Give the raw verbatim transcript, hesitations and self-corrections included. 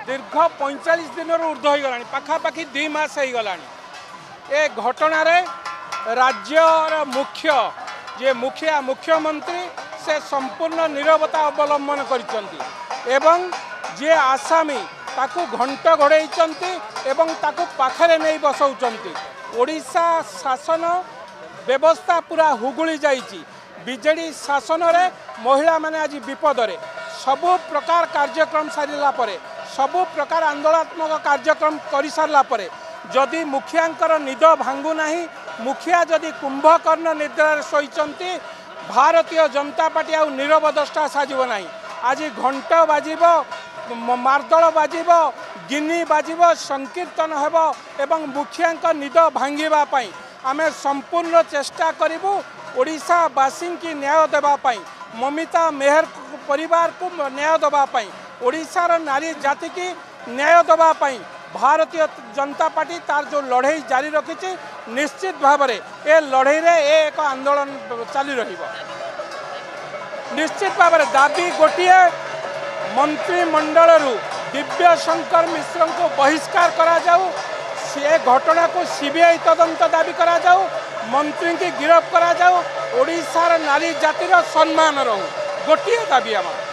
दीर्घ पैंतालीस दिन ऊर्ध हो गला पाखापाखि दुई मास हो गला ए घटना राज्यर मुख्य जे मुखिया मुख्यमंत्री से संपूर्ण नीरवता अवलंबन कर जे आसामी ताकू घंट घोड़े पाखरे नहीं बसौंट ओडिशा शासन व्यवस्था पूरा हुगुली जाइए बीजेडी शासन रे महिला माने आज विपद रे सबु प्रकार कार्यक्रम सारिला परे सबु प्रकार आंदोलनात्मक कार्यक्रम कर सारा परे जदि मुखियांकर निद भांगु नहीं मुखिया जदि कुंभकर्ण निद्रा शोचंती भारतीय जनता पार्टी आ नीरव दृष्टा साजिब ना आज घंट बाजिब मार्दल बाजिब गिनी बाजिब संकीर्तन हेब एवं मुखिया निद भांगापी आमे संपूर्ण चेष्टा करूँ ओडिशावासी की न्याय देवाई ममिता मेहर परिवार को न्याय देवाई ओडिशार नारी जाति की न्याय देवाई भारतीय जनता पार्टी तार जो लड़ाई जारी रखी निश्चित भाव में ए लड़ाई रे ए एक आंदोलन चली रही निश्चित भाव में दाबी गोटे मंत्रिमंडल दिव्य शंकर मिश्र को बहिष्कार करा जाऊ से घटना को सीबीआई तदंत दाबी करा जाऊ मंत्री की गिरफ्त करा जाऊ ओडिशार नारी जातिर सम्मान रहू गोटे दाबी आम